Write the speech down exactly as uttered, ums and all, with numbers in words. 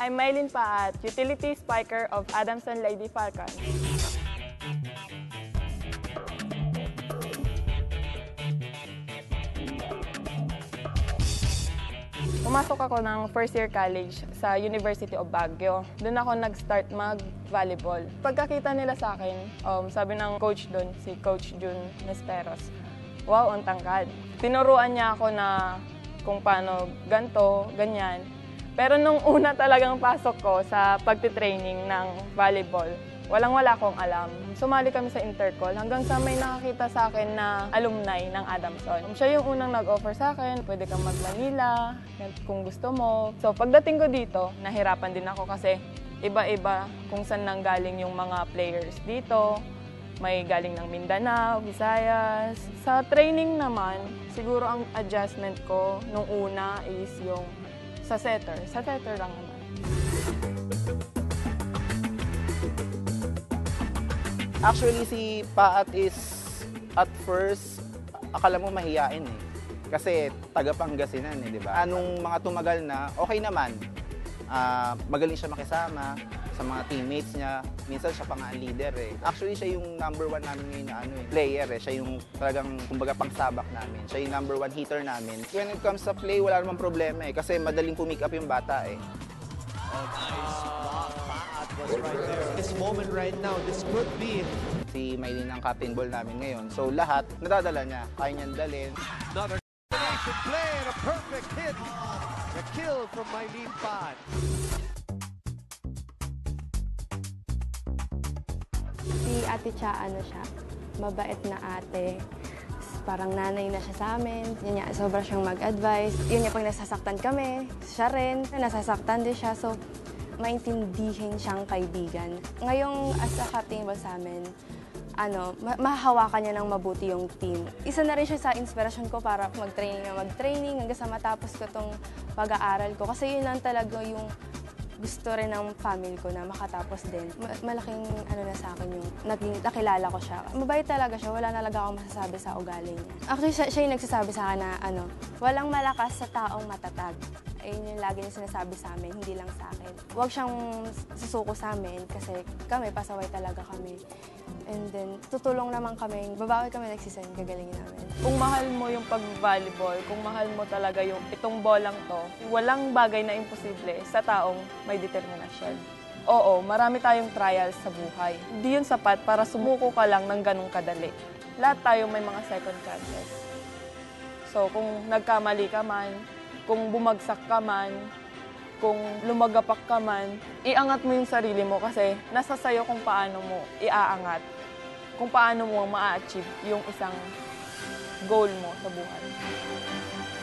I'm Mylene Paat, utility spiker of Adamson Lady Falcons. Pumasok ako ng first year college sa University of Baguio. Doon ako nag-start mag-volleyball. Pagkakita nila sa akin, um, sabi ng coach doon, si Coach Jun Nesperos, wow, ang tangkad. Tinuruan niya ako na kung paano ganto, ganyan. Pero nung una talagang pasok ko sa pagtitraining ng volleyball, walang-wala akong alam. Sumali kami sa intercall hanggang sa may nakakita sa akin na alumni ng Adamson. Siya yung unang nag-offer sa akin, pwede kang mag-Manila kung gusto mo. So pagdating ko dito, nahirapan din ako kasi iba-iba kung saan nanggaling yung mga players dito. May galing ng Mindanao, Visayas. Sa training naman, siguro ang adjustment ko nung una is yung sa setter. Sa setter lang naman. Actually, si Paat is, at first, akala mo mahiyain eh. Kasi taga Pangasinan eh, di ba? Anong mga tumagal na, okay naman. Uh, magaling siya makisama sa mga teammates niya. Minsan siya pa nga ang leader eh. Actually, siya yung number one namin ngayon na ano eh, player eh. Siya yung talagang, kumbaga, pangsabak namin. Siya yung number one hitter namin. When it comes sa play, wala namang problema eh. Kasi madaling pumick up yung bata eh. Oh, nice block. Paat was right there. This moment right now, this could be. Si Mylene ang captain ball namin ngayon. So lahat, nadadala niya. Kaya niyang dalhin. Another play and a perfect hit. The kill from Mylene Paat. Si Ate Cha, ano siya, mabait na ate. Parang nanay na siya sa amin. Yun niya, sobra siyang mag-advise. Yun niya, pag nasasaktan kami, siya rin, nasasaktan din siya. So, maintindihin siyang kaibigan. Ngayong as a captain ball sa amin, ano, ma mahahawakan niya ng mabuti yung team. Isa na rin siya sa inspirasyon ko para mag-training na mag-training hanggang sa matapos ko tong pag-aaral ko. Kasi yun lang talaga yung gusto rin ng family ko na makatapos din. Malaking ano na sa akin yung naging, nakilala ko siya. Mabait talaga siya, wala talaga akong masasabi sa ugali niya. Actually, siya, siya yung nagsasabi sa akin na ano, walang malakas sa taong matatag. Ayun yung lagi niya sinasabi sa amin, hindi lang sa akin. Huwag siyang susuko sa amin kasi kami, pasaway talaga kami. And then, tutulong naman kami, babawi kami nagsisend, gagalingin namin. Kung mahal mo yung pag-volleyball, kung mahal mo talaga yung itong bolang to, walang bagay na imposible sa taong may determinasyon. Oo, marami tayong trials sa buhay. Hindi yun sapat para sumuko ka lang ng ganong kadali. Lahat tayo may mga second chances. So, kung nagkamali ka man, kung bumagsak ka man, kung lumagapak ka man, iangat mo yung sarili mo kasi nasa sayo kung paano mo iaangat, kung paano mo ma-achieve yung isang goal mo sa buhay.